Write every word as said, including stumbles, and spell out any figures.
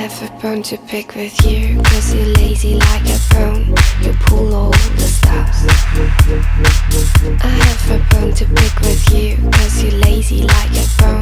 have a bone to pick with you, cause you're lazy like a bone. You pull all the stops. I have a bone to pick with you, cause you're lazy like a bone.